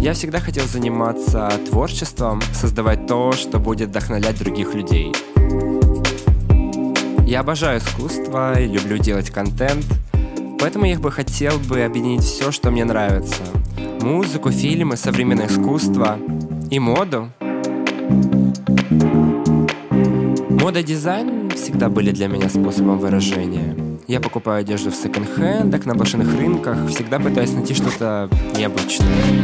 Я всегда хотел заниматься творчеством, создавать то, что будет вдохновлять других людей. Я обожаю искусство и люблю делать контент, поэтому я бы хотел объединить все, что мне нравится. Музыку, фильмы, современное искусство и моду. Мода и дизайн всегда были для меня способом выражения. Я покупаю одежду в секонд-хендах, на блошиных рынках, всегда пытаюсь найти что-то необычное.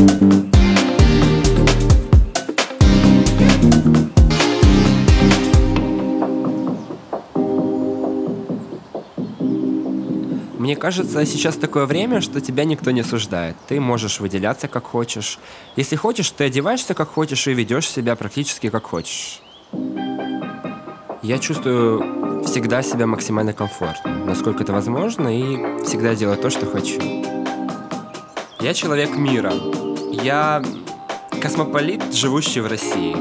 Мне кажется, сейчас такое время, что тебя никто не осуждает. Ты можешь выделяться как хочешь. Если хочешь, ты одеваешься как хочешь и ведешь себя практически как хочешь. Я чувствую всегда себя максимально комфортно, насколько это возможно, и всегда делаю то, что хочу. Я человек мира. Я космополит, живущий в России.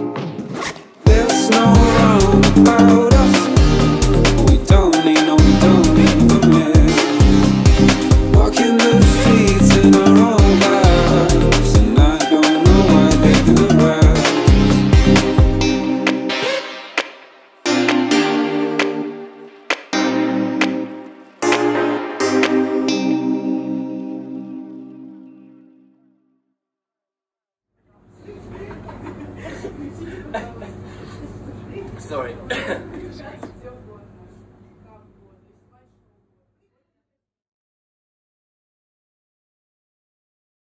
Sorry.